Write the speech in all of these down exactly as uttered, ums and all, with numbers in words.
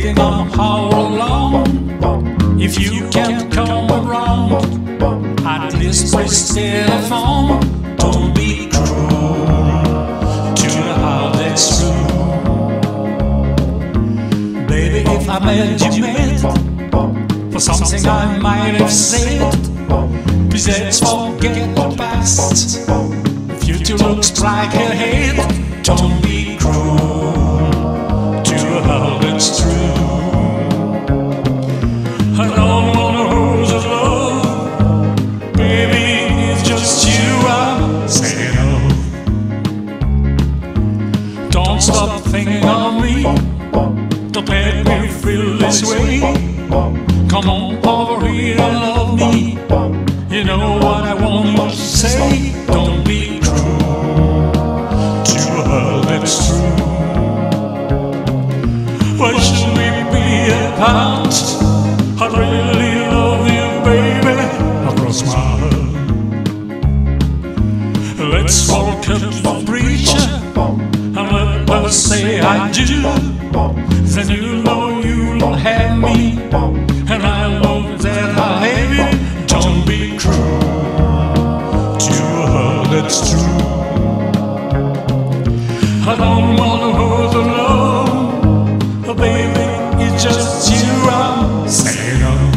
thinking on how long. If you can't come around, at least press telephone. Don't be cruel to the heart that's true. Baby, if I made you mad for something I might have said, please let's forget the past. The future looks bright ahead. Don't be cruel to a heart that's true. I don't wanna lose his love, baby, it's just you I'm saying of. Don't stop thinking of me, don't let me feel this way. Come on over here and love me, you know what I want to say. Don't be cruel to a heart that's true. Why should we be apart? I really love you, baby, across my heart. Let's walk up the bridge and let us say I do. Then you know you'll have me, and I know that I'll have you. Don't be cruel to a heart that's true. I don't wanna hurt the love, but baby, it's just you I'm saying of.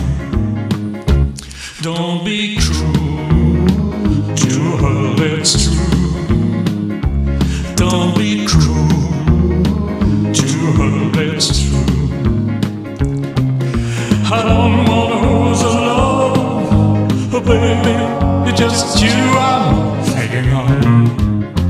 Don't be cruel to a heart that's true. Don't be cruel to a heart that's true. I don't wanna lose the love, but baby, it's just you I'm thinking of.